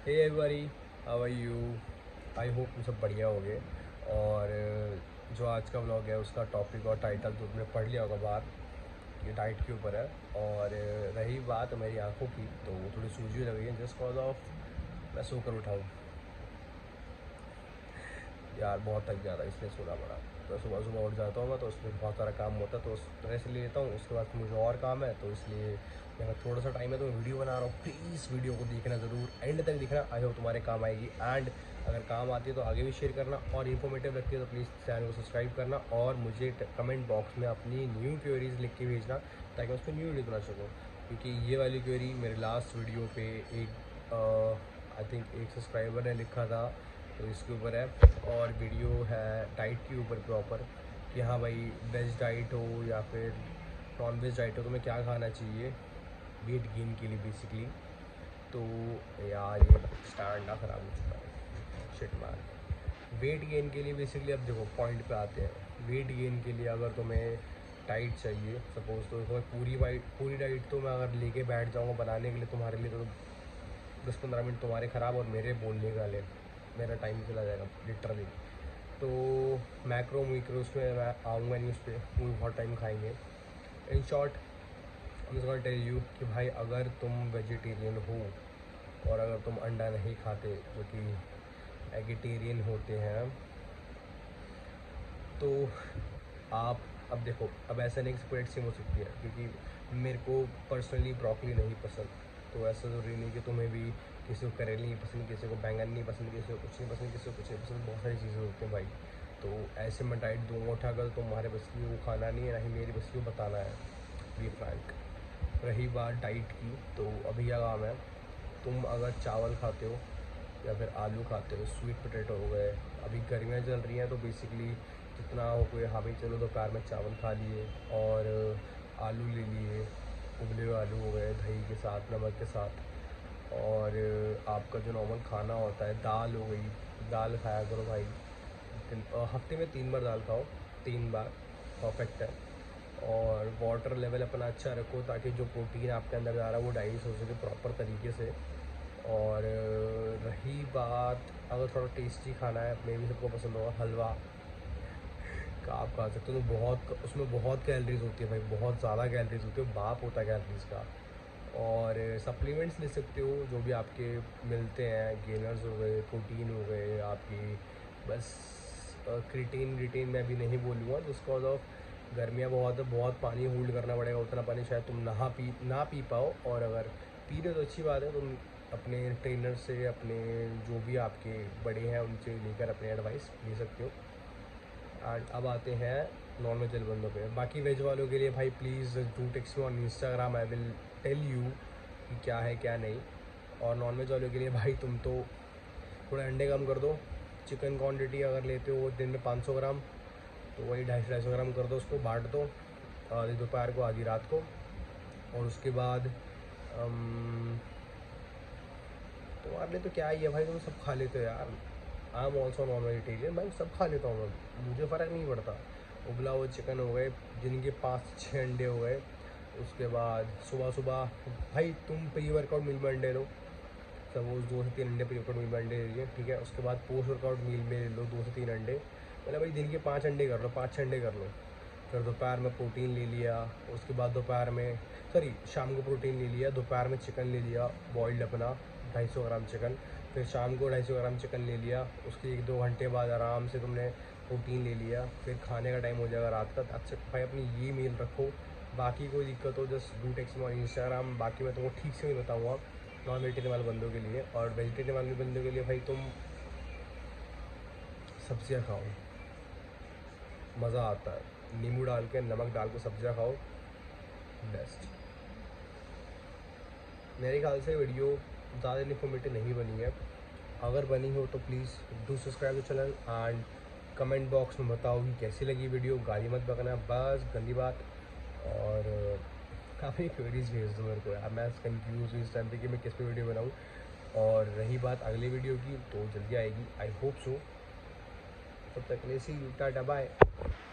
Hey everybody, how are you? I hope तुम सब बढ़िया होगे। और जो आज का व्लॉग है उसका टॉपिक और टाइटल तो तुमने पढ़ लिया होगा बाहर, ये डाइट के ऊपर है। और रही बात मेरी आंखों की, तो थोड़ी सूजी लग रही है जस्ट कॉज ऑफ मैं सोकर उठाऊँ यार, बहुत थक जाता है इसलिए सोना पड़ा। तो सुबह सुबह उठ जाता हूँ मैं, तो उसमें बहुत सारा काम होता है तो उस तरह से ले लेता हूँ। उसके बाद मुझे और काम है, तो इसलिए मेरा थोड़ा सा टाइम है तो मैं वीडियो बना रहा हूँ। प्लीज़ वीडियो को देखना ज़रूर, एंड तक देखना, आई होप तुम्हारे काम आएगी। एंड अगर काम आती है तो आगे भी शेयर करना, और इन्फॉर्मेटिव लगती है तो प्लीज़ चैनल को सब्सक्राइब करना, और मुझे कमेंट बॉक्स में अपनी न्यू क्वेरीज लिख के भेजना ताकि मैं उस पर न्यू वीडियो बना सकूँ। क्योंकि ये वाली क्वेरी मेरे लास्ट वीडियो पे एक आई थिंक एक सब्सक्राइबर ने लिखा था, तो इसके ऊपर है। और वीडियो है डाइट के ऊपर प्रॉपर, कि हाँ भाई वेज डाइट हो या फिर नॉन वेज डाइट हो, तो मैं क्या खाना चाहिए वेट गेन के लिए बेसिकली। तो यार ये स्टैंड ना ख़राब हो चुका है, शिट मार। वेट गेन के लिए बेसिकली अब देखो पॉइंट पे आते हैं। वेट गेन के लिए अगर तुम्हें डाइट चाहिए, सपोज तो तुम्हें पूरी डाइट तो मैं अगर लेके बैठ जाऊँगा बनाने के लिए तुम्हारे लिए, तो 10-15 मिनट तुम्हारे ख़राब और मेरे बोलने का ले मेरा टाइम चला जाएगा लिटरली। तो मैक्रो मीक्रोस में मैं आऊँगा नहीं, उस पर वो बहुत टाइम खाएंगे। In short I am gonna tell you कि भाई अगर तुम वेजिटेरियन हो और अगर तुम अंडा नहीं खाते, जो कि एगिटेरियन होते हैं, तो आप अब देखो, अब ऐसा नहीं स्प्रेड सेम हो सकती है, क्योंकि मेरे को पर्सनली ब्रोकली नहीं पसंद। तो ऐसा ज़रूरी नहीं कि तुम्हें भी, किसी को करेली नहीं पसंद, किसी को बैंगन नहीं पसंद, किसी को कुछ नहीं पसंद, किसी को कुछ नहीं पसंद, बहुत सारी चीज़ें होती हैं भाई। तो ऐसे मैं डाइट दूँगा उठाकर, तुम्हारे बस की वो खाना नहीं है, ना ही मेरी बस की वो बताना है, बी फ्रैंक। रही बात डाइट की, तो अभी क्या काम है, तुम अगर चावल खाते हो या फिर आलू खाते हो, स्वीट पोटैटो हो गए, अभी गर्मियाँ चल रही हैं तो बेसिकली जितना हो गए, हाँ भाई चलो दोपहर में चावल खा लिए और आलू ले लिए, उबले हुए आलू हो गए दही के साथ, नमक के साथ। और आपका जो नॉर्मल खाना होता है, दाल हो गई, दाल खाया करो भाई। हफ्ते में 3 बार दाल खाओ, 3 बार परफेक्ट है। और वाटर लेवल अपना अच्छा रखो ताकि जो प्रोटीन आपके अंदर जा रहा है वो डाइजेस्ट हो सके प्रॉपर तरीके से। और रही बात, अगर थोड़ा टेस्टी खाना है, मे भी सबको पसंद होगा हलवा का, आप खा सकते हो। तो बहुत, उसमें बहुत कैलोरीज होती है भाई, बहुत ज़्यादा कैलोरीज होती है, बाप होता है कैलोरीज का। और सप्लीमेंट्स ले सकते हो जो भी आपके मिलते हैं, गेनर्स हो गए, प्रोटीन हो गए आपकी, बस क्रिटीन रिटीन मैं भी नहीं बोलूँगा, जिस कॉज ऑफ गर्मियाँ बहुत है, बहुत पानी होल्ड करना पड़ेगा, उतना पानी शायद तुम ना पी पाओ। और अगर पी रहे हो तो अच्छी बात है, तुम अपने ट्रेनर से, अपने जो भी आपके बड़े हैं उनसे लेकर अपने एडवाइस ले सकते हो। एंड अब आते हैं नॉन वेज बंदों पे। बाकी वेज वालों के लिए भाई please do text me on Instagram, I will tell you कि क्या है क्या नहीं। और नॉन वेज वालों के लिए भाई तुम तो थोड़े अंडे कम कर दो। चिकन क्वांटिटी अगर लेते हो दिन में 500 ग्राम, तो वही 250-250 ग्राम कर दो, उसको बांट दो, आधी दोपहर को आधी रात को। और उसके बाद तुम्हारे लिए तो क्या ही है भाई, तुम सब खा लेते हो यार। I am also non vegetarian भाई, सब खा लेता हूँ मैं, मुझे फ़र्क नहीं पड़ता। उबला हुआ चिकन हो गए, जिनके 5-6 अंडे हो गए। उसके बाद सुबह सुबह भाई तुम प्री वर्कआउट मील में अंडे लो, सपोज 2 से 3 अंडे प्री वर्कआउट मील में अंडे ले लिए, ठीक है। उसके बाद पोस्ट वर्कआउट मील में ले लो 2 से 3 अंडे, मतलब भाई दिन के 5 अंडे कर लो, 5-6 अंडे कर लो। फिर दोपहर में प्रोटीन ले लिया, उसके बाद दोपहर में, सॉरी शाम को प्रोटीन ले लिया, दोपहर में चिकन ले लिया बॉइल्ड अपना 250 ग्राम चिकन। फिर शाम को 250 ग्राम चिकन ले लिया, उसके 1-2 घंटे बाद आराम से तुमने प्रोटीन ले लिया। फिर खाने का टाइम हो जाएगा रात का। अच्छा भाई अपनी ये मील रखो, बाकी कोई दिक्कत हो just do text me on Instagram. बाकी मैं तुमको ठीक से नहीं बताऊँगा नॉन वेजिटेरियन वाले बंदों के लिए। और वेजिटेरियन वाले बंदों के लिए भाई तुम सब्जियाँ खाओ, मज़ा आता है, नींबू डाल के, नमक डाल के सब्जियाँ खाओ, बेस्ट। मेरे ख्याल से वीडियो ज़्यादा इन्फॉर्मेटिव नहीं बनी है, अगर बनी हो तो please do subscribe the channel and comment box में बताओ कि कैसी लगी वीडियो। गाली मत बकना, बस गंदी बात। और काफ़ी क्वेरीज भेज दो मेरे को यार, मैं कंफ्यूज हूँ इस टाइम पे कि मैं किस पे वीडियो बनाऊँ। और रही बात अगली वीडियो की, तो जल्दी आएगी, आई होप सो। तब तक के लिए सी यू, टाटा बाय।